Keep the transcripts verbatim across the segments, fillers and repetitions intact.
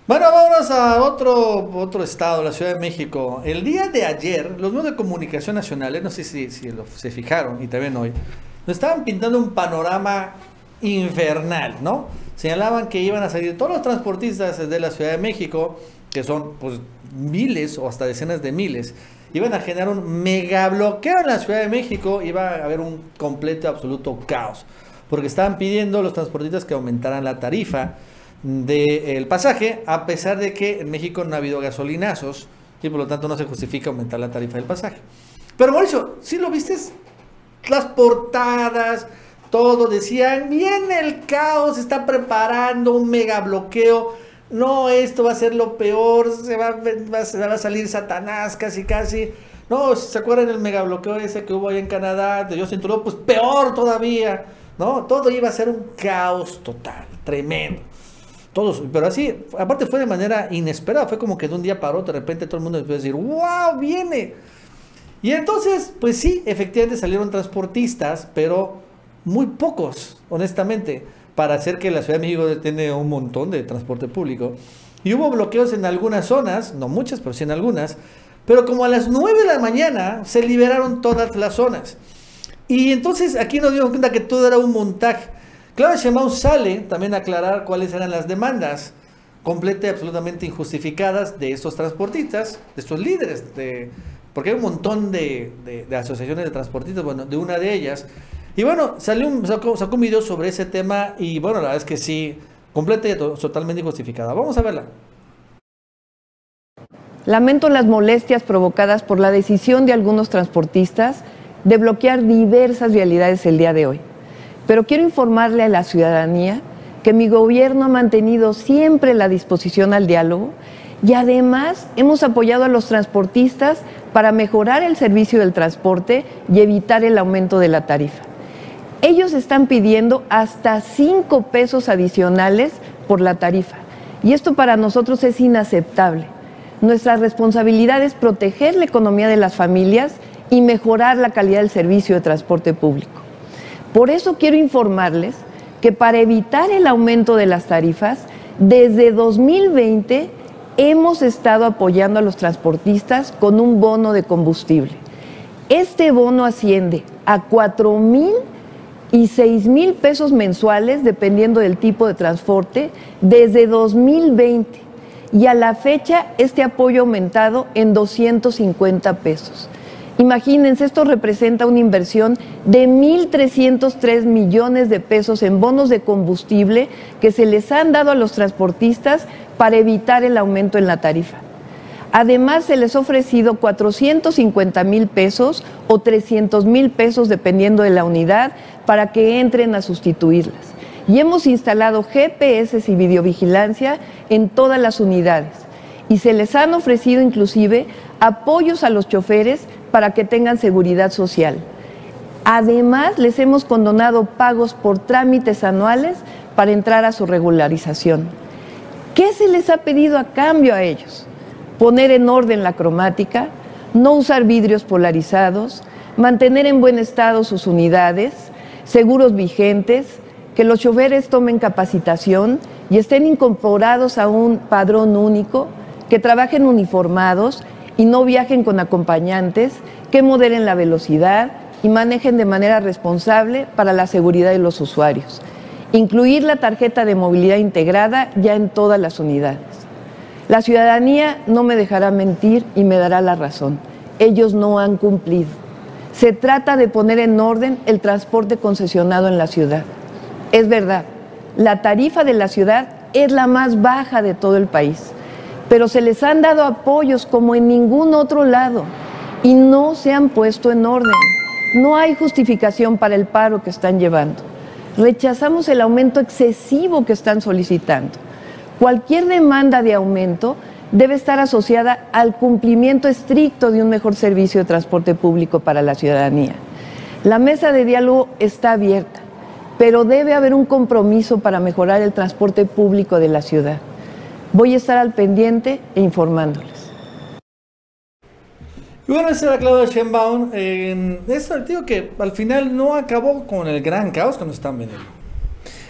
Bueno, vámonos a otro, otro estado, la Ciudad de México. El día de ayer, los medios de comunicación nacionales, no sé si, si lo- se fijaron, y también hoy, nos estaban pintando un panorama infernal, ¿no? Señalaban que iban a salir todos los transportistas de la Ciudad de México, que son pues miles o hasta decenas de miles, iban a generar un mega bloqueo en la Ciudad de México, iba a haber un completo, absoluto caos, porque estaban pidiendo los transportistas que aumentaran la tarifa del pasaje, a pesar de que en México no ha habido gasolinazos y por lo tanto no se justifica aumentar la tarifa del pasaje. Pero Mauricio, ¿sí lo viste? Las portadas, todo decían, viene el caos, se está preparando un mega bloqueo, no, esto va a ser lo peor, se va, va, se va a salir Satanás casi casi. No, ¿se acuerdan el mega bloqueo ese que hubo ahí en Canadá de Justin Trudeau? Pues peor todavía, ¿no? Todo iba a ser un caos total, tremendo. Todos, pero así, aparte fue de manera inesperada, fue como que de un día para otro, de repente todo el mundo empezó a decir, wow, viene. Y entonces, pues sí, efectivamente salieron transportistas, pero muy pocos, honestamente, para hacer que la Ciudad de México tiene un montón de transporte público. Y hubo bloqueos en algunas zonas, no muchas, pero sí en algunas, pero como a las nueve de la mañana se liberaron todas las zonas. Y entonces aquí nos dimos cuenta que todo era un montaje. Claudia Sheinbaum sale también a aclarar cuáles eran las demandas completamente y absolutamente injustificadas de estos transportistas, de estos líderes, de, porque hay un montón de, de, de asociaciones de transportistas, bueno, de una de ellas. Y bueno, salió un, sacó, sacó un video sobre ese tema y bueno, la verdad es que sí, completa y totalmente injustificada. Vamos a verla. Lamento las molestias provocadas por la decisión de algunos transportistas de bloquear diversas vialidades el día de hoy. Pero quiero informarle a la ciudadanía que mi gobierno ha mantenido siempre la disposición al diálogo y además hemos apoyado a los transportistas para mejorar el servicio del transporte y evitar el aumento de la tarifa. Ellos están pidiendo hasta cinco pesos adicionales por la tarifa y esto para nosotros es inaceptable. Nuestra responsabilidad es proteger la economía de las familias y mejorar la calidad del servicio de transporte público. Por eso quiero informarles que para evitar el aumento de las tarifas, desde dos mil veinte hemos estado apoyando a los transportistas con un bono de combustible. Este bono asciende a cuatro mil y seis mil pesos mensuales, dependiendo del tipo de transporte, desde dos mil veinte. Y a la fecha, este apoyo ha aumentado en doscientos cincuenta pesos. Imagínense, esto representa una inversión de mil trescientos tres millones de pesos en bonos de combustible que se les han dado a los transportistas para evitar el aumento en la tarifa. Además, se les ha ofrecido cuatrocientos cincuenta mil pesos o trescientos mil pesos, dependiendo de la unidad, para que entren a sustituirlas. Y hemos instalado G P S y videovigilancia en todas las unidades. Y se les han ofrecido inclusive apoyos a los choferes para que tengan seguridad social. Además, les hemos condonado pagos por trámites anuales para entrar a su regularización. ¿Qué se les ha pedido a cambio a ellos? Poner en orden la cromática, no usar vidrios polarizados, mantener en buen estado sus unidades, seguros vigentes, que los choferes tomen capacitación y estén incorporados a un padrón único, que trabajen uniformados y no viajen con acompañantes, que moderen la velocidad y manejen de manera responsable para la seguridad de los usuarios. Incluir la tarjeta de movilidad integrada ya en todas las unidades. La ciudadanía no me dejará mentir y me dará la razón. Ellos no han cumplido. Se trata de poner en orden el transporte concesionado en la ciudad. Es verdad, la tarifa de la ciudad es la más baja de todo el país, pero se les han dado apoyos como en ningún otro lado y no se han puesto en orden. No hay justificación para el paro que están llevando. Rechazamos el aumento excesivo que están solicitando. Cualquier demanda de aumento debe estar asociada al cumplimiento estricto de un mejor servicio de transporte público para la ciudadanía. La mesa de diálogo está abierta, pero debe haber un compromiso para mejorar el transporte público de la ciudad. Voy a estar al pendiente e informándoles. Y bueno, esa era Claudia Sheinbaum. Eh, es digo que al final no acabó con el gran caos que nos están vendiendo.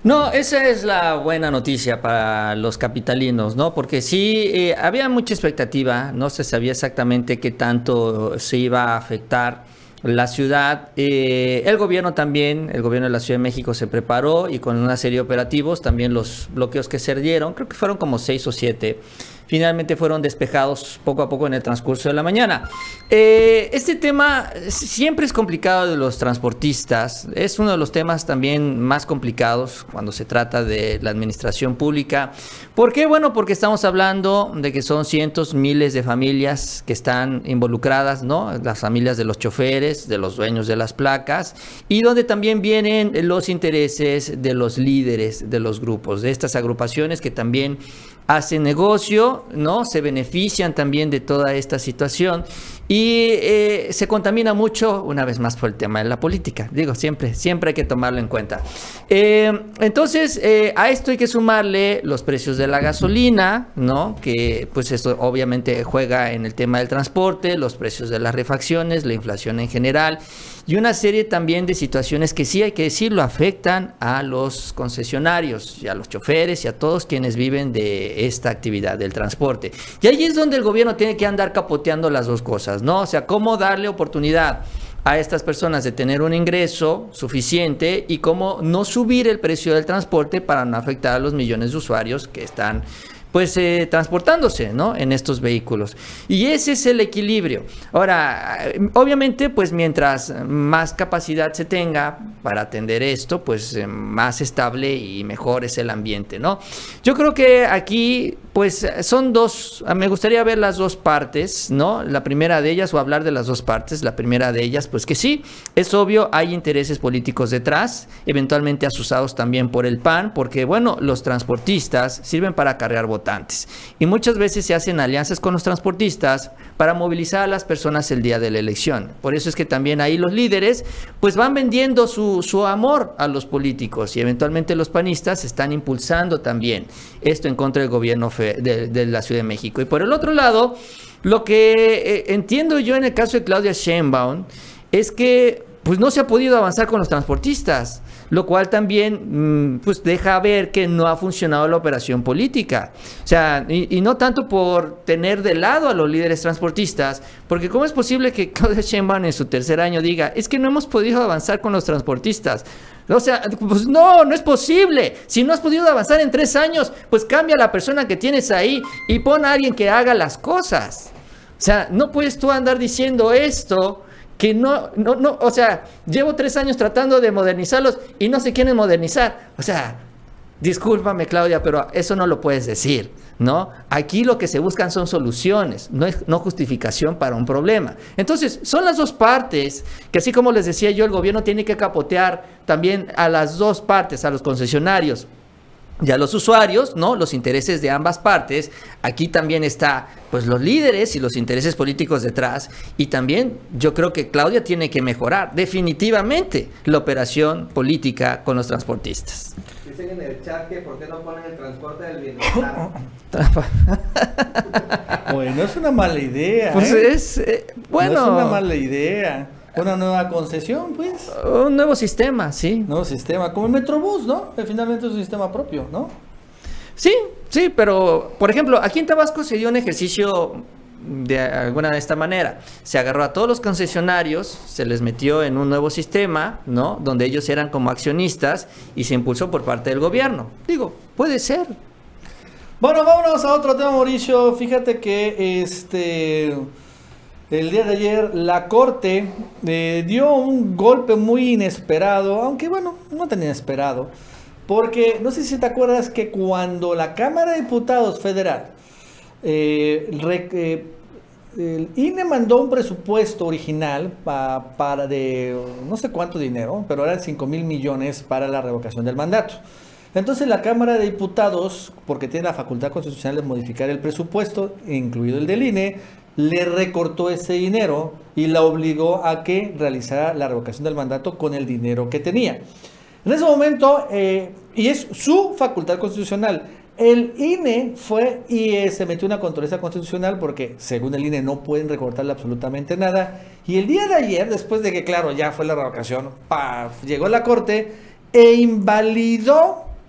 No, esa es la buena noticia para los capitalinos, ¿no? Porque sí, eh, había mucha expectativa, no se sabía exactamente qué tanto se iba a afectar la ciudad. Eh, el gobierno también, el gobierno de la Ciudad de México se preparó y con una serie de operativos, también los bloqueos que se dieron, creo que fueron como seis o siete, finalmente fueron despejados poco a poco en el transcurso de la mañana. Eh, este tema siempre es complicado de los transportistas, es uno de los temas también más complicados cuando se trata de la administración pública. ¿Por qué? Bueno, porque estamos hablando de que son cientos, miles de familias que están involucradas, ¿no? Las familias de los choferes, de los dueños de las placas, y donde también vienen los intereses de los líderes de los grupos, de estas agrupaciones que también hacen negocio, ¿no? Se benefician también de toda esta situación y eh, se contamina mucho, una vez más, por el tema de la política. Digo, siempre, siempre hay que tomarlo en cuenta. Eh, entonces, eh, a esto hay que sumarle los precios de la gasolina, ¿no? Que pues esto obviamente juega en el tema del transporte, los precios de las refacciones, la inflación en general y una serie también de situaciones que sí hay que decirlo afectan a los concesionarios y a los choferes y a todos quienes viven de esta actividad del transporte. Y ahí es donde el gobierno tiene que andar capoteando las dos cosas, ¿no? O sea, cómo darle oportunidad a estas personas de tener un ingreso suficiente y cómo no subir el precio del transporte para no afectar a los millones de usuarios que están pues eh, transportándose, ¿no? En estos vehículos. Y ese es el equilibrio. Ahora, obviamente, pues mientras más capacidad se tenga para atender esto, pues eh, más estable y mejor es el ambiente, ¿no? Yo creo que aquí, pues son dos, me gustaría ver las dos partes, ¿no? La primera de ellas, o hablar de las dos partes, la primera de ellas, pues que sí, es obvio, hay intereses políticos detrás, eventualmente asusados también por el P A N, porque, bueno, los transportistas sirven para acarrear votos. Y muchas veces se hacen alianzas con los transportistas para movilizar a las personas el día de la elección. Por eso es que también ahí los líderes pues van vendiendo su, su amor a los políticos y eventualmente los panistas están impulsando también esto en contra del gobierno de, de la Ciudad de México. Y por el otro lado, lo que eh, entiendo yo en el caso de Claudia Sheinbaum es que pues no se ha podido avanzar con los transportistas, lo cual también pues deja ver que no ha funcionado la operación política. O sea, y, y no tanto por tener de lado a los líderes transportistas, porque ¿cómo es posible que Claudia Sheinbaum en su tercer año diga, es que no hemos podido avanzar con los transportistas? O sea, pues no, no es posible. Si no has podido avanzar en tres años, pues cambia a la persona que tienes ahí y pon a alguien que haga las cosas. O sea, no puedes tú andar diciendo esto que no, no, no, o sea, llevo tres años tratando de modernizarlos y no se quieren modernizar. O sea, discúlpame, Claudia, pero eso no lo puedes decir, ¿no? Aquí lo que se buscan son soluciones, no es no justificación para un problema. Entonces, son las dos partes que, así como les decía yo, el gobierno tiene que capotear también a las dos partes, a los concesionarios y a los usuarios, ¿no? Los intereses de ambas partes. Aquí también está, pues, los líderes y los intereses políticos detrás. Y también yo creo que Claudia tiene que mejorar definitivamente la operación política con los transportistas. Dicen en el chat que por qué no ponen el transporte del bienestar. Bueno, es una mala idea. Pues ¿eh? es, eh, bueno. No es una mala idea. Una nueva concesión, pues. Un nuevo sistema, sí. Nuevo sistema, como el Metrobús, ¿no? Que finalmente es un sistema propio, ¿no? Sí, sí, pero, por ejemplo, aquí en Tabasco se dio un ejercicio de alguna de esta manera. Se agarró a todos los concesionarios, se les metió en un nuevo sistema, ¿no? Donde ellos eran como accionistas y se impulsó por parte del gobierno. Digo, puede ser. Bueno, vámonos a otro tema, Mauricio. Fíjate que este... el día de ayer la Corte eh, dio un golpe muy inesperado, aunque bueno, no tan inesperado, porque no sé si te acuerdas que cuando la Cámara de Diputados Federal, eh, re, eh, el I N E mandó un presupuesto original pa, para de no sé cuánto dinero, pero eran cinco mil millones para la revocación del mandato. Entonces la Cámara de Diputados, porque tiene la facultad constitucional de modificar el presupuesto, incluido el del I N E, le recortó ese dinero y la obligó a que realizara la revocación del mandato con el dinero que tenía. En ese momento, eh, y es su facultad constitucional, el I N E fue y eh, se metió una controversia constitucional porque según el I N E no pueden recortarle absolutamente nada. Y el día de ayer, después de que claro, ya fue la revocación, ¡paf!, llegó la Corte e invalidó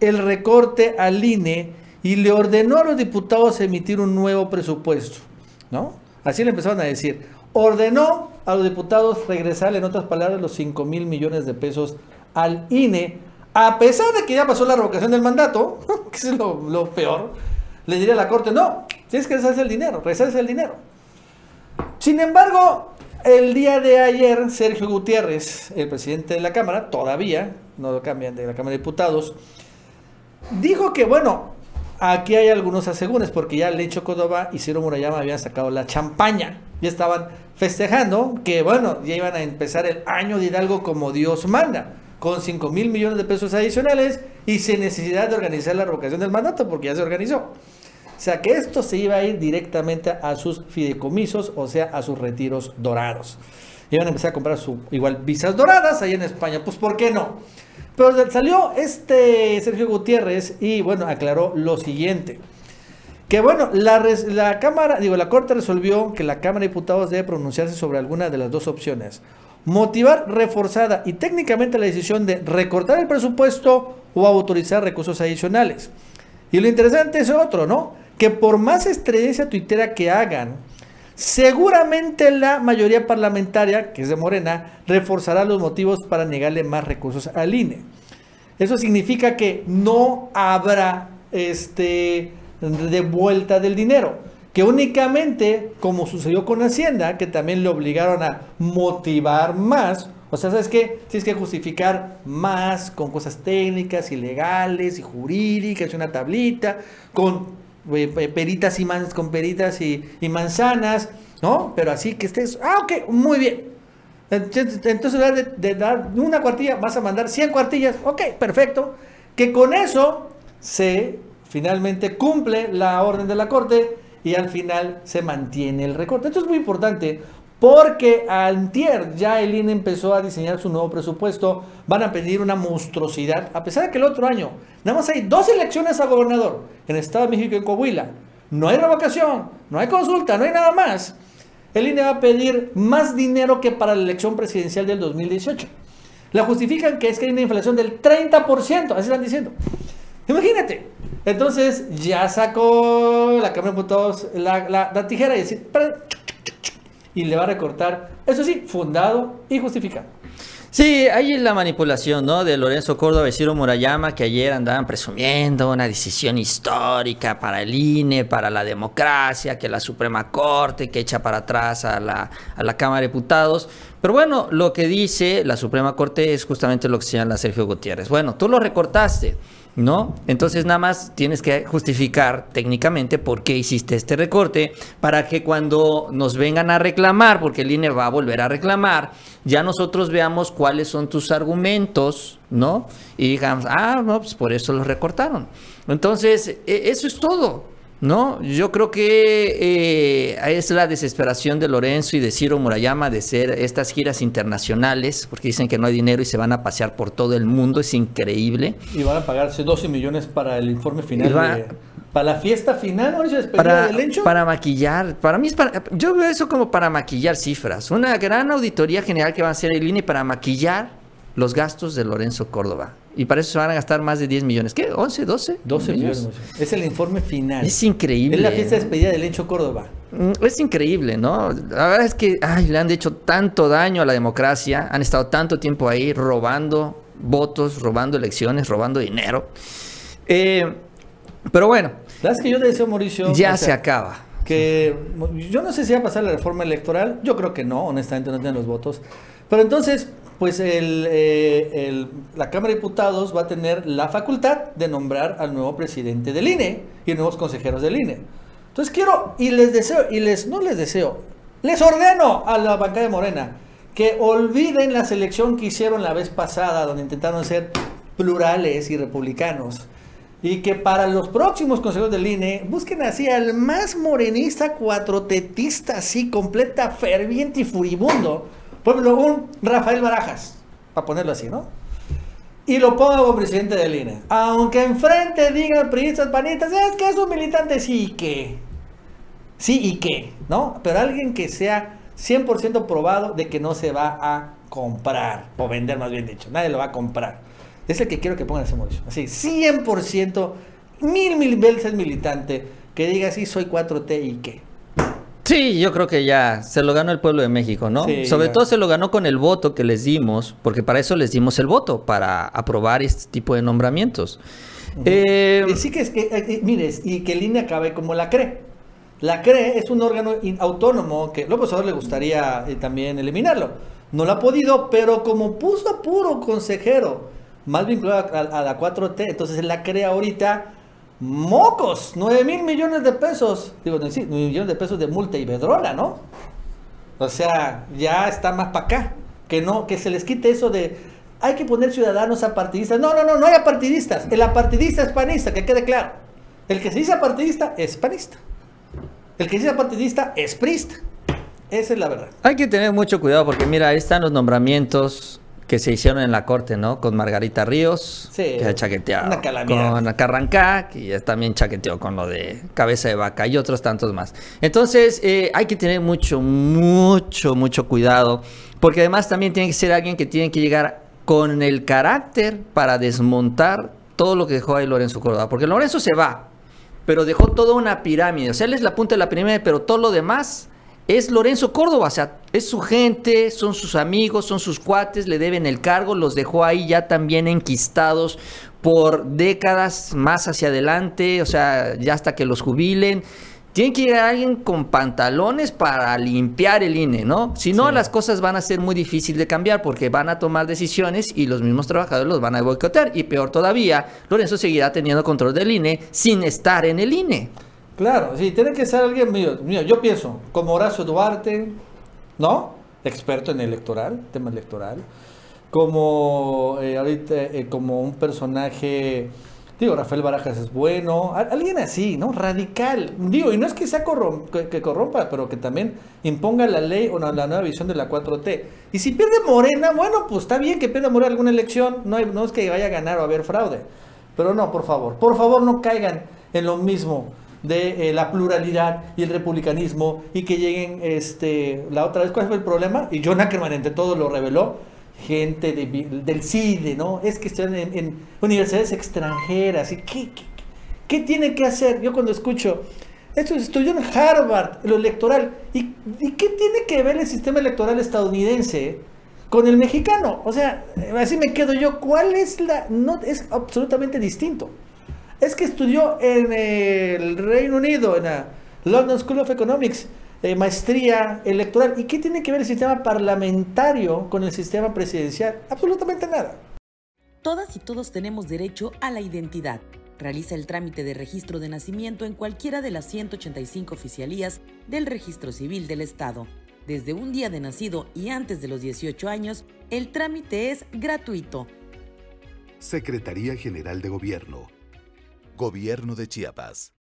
el recorte al I N E y le ordenó a los diputados emitir un nuevo presupuesto, ¿no? Así le empezaron a decir. Ordenó a los diputados regresarle, en otras palabras, los cinco mil millones de pesos al I N E, a pesar de que ya pasó la revocación del mandato, que es lo, lo peor. Le diría a la Corte, no, tienes que regresarse el dinero, regresarse el dinero. Sin embargo, el día de ayer, Sergio Gutiérrez, el presidente de la Cámara, todavía, no lo cambian de la Cámara de Diputados, dijo que, bueno, aquí hay algunos asegúnes, porque ya Lencho Córdoba y Ciro Murayama habían sacado la champaña. Ya estaban festejando que, bueno, ya iban a empezar el año de Hidalgo como Dios manda, con cinco mil millones de pesos adicionales y sin necesidad de organizar la revocación del mandato, porque ya se organizó. O sea, que esto se iba a ir directamente a sus fideicomisos, o sea, a sus retiros dorados. Iban a empezar a comprar su, igual, visas doradas ahí en España. Pues, ¿por qué no? Pero salió este Sergio Gutiérrez y, bueno, aclaró lo siguiente. Que, bueno, la, res, la Cámara, digo, la Corte resolvió que la Cámara de Diputados debe pronunciarse sobre alguna de las dos opciones. Motivar reforzada y técnicamente la decisión de recortar el presupuesto o autorizar recursos adicionales. Y lo interesante es otro, ¿no? Que por más estredencia tuitera que hagan, seguramente la mayoría parlamentaria, que es de Morena, reforzará los motivos para negarle más recursos al I N E. Eso significa que no habrá este, devuelta del dinero, que únicamente, como sucedió con Hacienda, que también le obligaron a motivar más. O sea, ¿sabes qué? Tienes que justificar más con cosas técnicas y legales y jurídicas, una tablita, con eh, peritas y man, con peritas y, y manzanas, ¿no? Pero así que estés, ah, ok, muy bien. Entonces, de, de dar una cuartilla, vas a mandar cien cuartillas, ok, perfecto. Que con eso se finalmente cumple la orden de la Corte y al final se mantiene el recorte. Esto es muy importante. Porque antier ya el I N E empezó a diseñar su nuevo presupuesto. Van a pedir una monstruosidad, a pesar de que el otro año nada más hay dos elecciones a gobernador en el Estado de México y en Coahuila. No hay revocación, no hay consulta, no hay nada más. El I N E va a pedir más dinero que para la elección presidencial del dos mil dieciocho. La justifican que es que hay una inflación del treinta por ciento, así están diciendo. Imagínate. Entonces ya sacó la Cámara de Diputados la, la, la tijera y decir... y le va a recortar, eso sí, fundado y justificado. Sí, hay la manipulación, ¿no? De Lorenzo Córdoba y Ciro Murayama, que ayer andaban presumiendo una decisión histórica para el I N E, para la democracia, que la Suprema Corte, que echa para atrás a la, a la Cámara de Diputados. Pero bueno, lo que dice la Suprema Corte es justamente lo que señala Sergio Gutiérrez. Bueno, tú lo recortaste, ¿no? Entonces nada más tienes que justificar técnicamente por qué hiciste este recorte, para que cuando nos vengan a reclamar, porque el I N E va a volver a reclamar, ya nosotros veamos cuáles son tus argumentos, ¿no? Y digamos, ah, no, pues por eso los recortaron. Entonces, eso es todo, ¿no? Yo creo que eh, es la desesperación de Lorenzo y de Ciro Murayama de hacer estas giras internacionales, porque dicen que no hay dinero y se van a pasear por todo el mundo, es increíble. Y van a pagarse doce millones para el informe final, va, de, para la fiesta final, ¿no? Para, del Lencho. Para maquillar, para mí es para, yo veo eso como para maquillar cifras, una gran auditoría general que va a hacer el I N E para maquillar los gastos de Lorenzo Córdoba. Y para eso se van a gastar más de diez millones. ¿Qué? ¿once, doce? doce millones. Es el informe final. Es increíble. Es la fiesta de despedida de Lencho Córdoba. Es increíble, ¿no? La verdad es que ay, le han hecho tanto daño a la democracia. Han estado tanto tiempo ahí robando votos, robando elecciones, robando dinero. Eh, pero bueno. La verdad es que yo le deseo, Mauricio... Ya o sea, se acaba. Que yo no sé si va a pasar la reforma electoral. Yo creo que no, honestamente no tienen los votos. Pero entonces... pues el, eh, el, la Cámara de Diputados va a tener la facultad de nombrar al nuevo presidente del I N E y nuevos consejeros del I N E. Entonces quiero, y les deseo, y les no les deseo, les ordeno a la bancada de Morena que olviden la selección que hicieron la vez pasada, donde intentaron ser plurales y republicanos, y que para los próximos consejeros del I N E busquen así al más morenista, cuatrotetista, así, completa, ferviente y furibundo. Por ejemplo, un Rafael Barajas, para ponerlo así, ¿no? Y lo ponga como presidente del I N E. Aunque enfrente digan priistas, panistas, es que es un militante, sí y qué. Sí y qué, ¿no? Pero alguien que sea cien por ciento probado de que no se va a comprar, o vender más bien dicho, nadie lo va a comprar. es el que quiero que pongan ese Mauricio. Así, cien por ciento, mil, mil veces militante, que diga, sí, soy cuatro T y qué. Sí, yo creo que ya se lo ganó el pueblo de México, ¿no? Sí, Sobre ya. todo se lo ganó con el voto que les dimos, porque para eso les dimos el voto, para aprobar este tipo de nombramientos. Uh-huh. eh, y sí que es que, eh, mires, y que el I N E acabe como la C R E. La C R E es un órgano autónomo que López Obrador le gustaría eh, también eliminarlo. No lo ha podido, pero como puso a puro consejero más vinculado a, a la cuatro T, entonces la C R E ahorita, mocos, nueve mil millones de pesos, digo, sí, nueve millones de pesos de multa y bedrola, ¿no? O sea, ya está más para acá, que no, que se les quite eso de, hay que poner ciudadanos apartidistas. No, no, no, no hay apartidistas, el apartidista es panista, que quede claro. El que se dice apartidista es panista. El que se dice partidista es priista. Esa es la verdad. Hay que tener mucho cuidado porque mira, ahí están los nombramientos que se hicieron en la corte, ¿no? Con Margarita Ríos, Sí, que ha chaqueteado. una calamidad. Con Carrancá, que ya también chaqueteó con lo de cabeza de vaca y otros tantos más. Entonces, eh, hay que tener mucho, mucho, mucho cuidado. Porque además también tiene que ser alguien que tiene que llegar con el carácter para desmontar todo lo que dejó ahí Lorenzo Córdoba. Porque Lorenzo se va, pero dejó toda una pirámide. O sea, él es la punta de la pirámide, pero todo lo demás es Lorenzo Córdoba. O sea, es su gente, son sus amigos, son sus cuates, le deben el cargo, los dejó ahí ya también enquistados por décadas más hacia adelante, o sea, ya hasta que los jubilen. Tiene que llegar alguien con pantalones para limpiar el I N E, ¿no? Si no, Sí. las cosas van a ser muy difíciles de cambiar porque van a tomar decisiones y los mismos trabajadores los van a boicotear. Y peor todavía, Lorenzo seguirá teniendo control del I N E sin estar en el I N E. Claro, sí, tiene que ser alguien mío. Mío, yo pienso, como Horacio Duarte, ¿no? Experto en electoral, tema electoral. Como eh, ahorita, eh, como un personaje, digo, Rafael Barajas es bueno. A- alguien así, ¿no? Radical. Digo, y no es que sea corrom- que, que corrompa, pero que también imponga la ley o la, la nueva visión de la cuatro T. Y si pierde Morena, bueno, pues está bien que pierda Morena alguna elección. No, hay- no es que vaya a ganar o a haber fraude. Pero no, por favor, por favor no caigan en lo mismo de eh, la pluralidad y el republicanismo y que lleguen, este, la otra vez, ¿cuál fue el problema? Y John Ackerman entre todo lo reveló, gente de, del C I D E, ¿no? Es que están en, en universidades extranjeras, ¿y qué, qué, qué tienen que hacer? Yo cuando escucho, esto estudió en Harvard, lo electoral, ¿y, y qué tiene que ver el sistema electoral estadounidense con el mexicano? O sea, así me quedo yo, ¿cuál es la...? No, es absolutamente distinto. Es que estudió en el Reino Unido, en la London School of Economics, eh, maestría electoral. ¿Y qué tiene que ver el sistema parlamentario con el sistema presidencial? Absolutamente nada. Todas y todos tenemos derecho a la identidad. Realiza el trámite de registro de nacimiento en cualquiera de las ciento ochenta y cinco oficialías del Registro Civil del Estado. Desde un día de nacido y antes de los dieciocho años, el trámite es gratuito. Secretaría General de Gobierno. Gobierno de Chiapas.